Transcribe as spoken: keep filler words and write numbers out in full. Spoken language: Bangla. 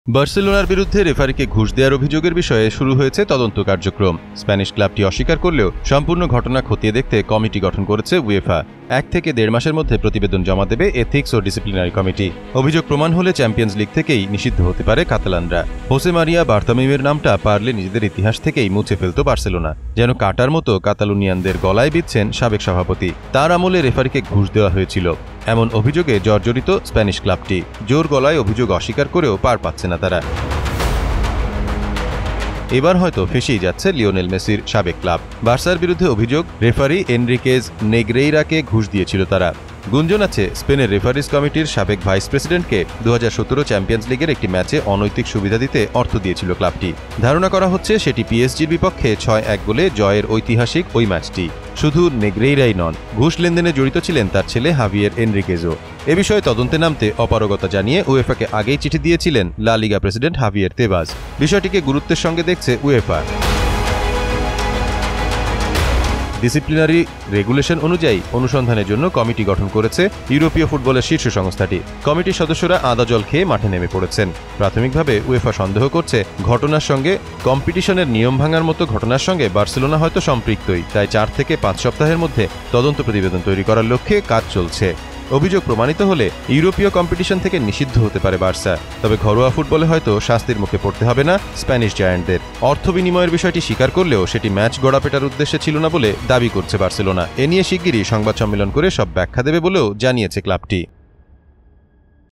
বার্সেলোনার বিরুদ্ধে রেফারিকে ঘুষ দেওয়ার অভিযোগের বিষয়ে শুরু হয়েছে তদন্ত কার্যক্রম। স্প্যানিশ ক্লাবটি অস্বীকার করলেও সম্পূর্ণ ঘটনা খতিয়ে দেখতে কমিটি গঠন করেছে উয়েফা। এক থেকে দেড় মাসের মধ্যে প্রতিবেদন জমা দেবে এথিক্স ও ডিসিপ্লিনারি কমিটি। অভিযোগ প্রমাণ হলে চ্যাম্পিয়ন্স লিগ থেকেই নিষিদ্ধ হতে পারে কাতালানরা। হোসে মারিয়া বার্তামিউমের নামটা পারলে নিজেদের ইতিহাস থেকেই মুছে ফেলত বার্সেলোনা। যেন কাটার মতো কাতালুনিয়ানদের গলায় বিঁধছেন সাবেক সভাপতি। তার আমলে রেফারিকে ঘুষ দেওয়া হয়েছিল এমন অভিযোগে জর্জরিত স্প্যানিশ ক্লাবটি। জোর গলায় অভিযোগ অস্বীকার করেও পার পাচ্ছে না তারা। এবার হয়তো ফেঁসেই যাচ্ছে লিওনেল মেসির সাবেক ক্লাব। বার্সার বিরুদ্ধে অভিযোগ, রেফারি এনরিকেজ নেগ্রেইরাকে ঘুষ দিয়েছিল তারা। গুঞ্জন আছে স্পেনের রেফারিজ কমিটির সাবেক ভাইস প্রেসিডেন্টকে দু হাজার সতেরো চ্যাম্পিয়ন্স লিগের একটি ম্যাচে অনৈতিক সুবিধা দিতে অর্থ দিয়েছিল ক্লাবটি। ধারণা করা হচ্ছে সেটি পিএসজির বিপক্ষে ছয় এক গোলে জয়ের ঐতিহাসিক ওই ম্যাচটি। শুধু নেগ্রেইরাই নন, ঘুষ লেনদেনে জড়িত ছিলেন তার ছেলে হাভিয়ের এনরিকেজও। এ বিষয়ে তদন্তে নামতে অপারগতা জানিয়ে উয়েফাকে আগেই চিঠি দিয়েছিলেন লা লিগা প্রেসিডেন্ট হাভিয়ের তেবাজ। বিষয়টিকে গুরুত্বের সঙ্গে দেখছে উয়েফা। ডিসিপ্লিনারি রেগুলেশন অনুযায়ী অনুসন্ধানের জন্য কমিটি গঠন করেছে ইউরোপীয় ফুটবলের শীর্ষ সংস্থাটি। কমিটির সদস্যরা আদা জল খেয়ে মাঠে নেমে পড়েছেন। প্রাথমিকভাবে উয়েফা সন্দেহ করছে ঘটনার সঙ্গে কম্পিটিশনের নিয়ম ভাঙার মতো ঘটনার সঙ্গে বার্সেলোনা হয়তো সম্পৃক্তই। তাই চার থেকে পাঁচ সপ্তাহের মধ্যে তদন্ত প্রতিবেদন তৈরি করার লক্ষ্যে কাজ চলছে। অভিযোগ প্রমাণিত হলে ইউরোপীয় কম্পিটিশন থেকে নিষিদ্ধ হতে পারে বার্সা। তবে ঘরোয়া ফুটবলে হয়তো শাস্তির মুখে পড়তে হবে না স্প্যানিশ জায়ান্টদের। অর্থ বিনিময়ের বিষয়টি স্বীকার করলেও সেটি ম্যাচ গড়াপেটার উদ্দেশ্যে ছিল না বলে দাবি করছে বার্সেলোনা। এ নিয়ে শিগগিরই সংবাদ সম্মেলন করে সব ব্যাখ্যা দেবে বলেও জানিয়েছে ক্লাবটি।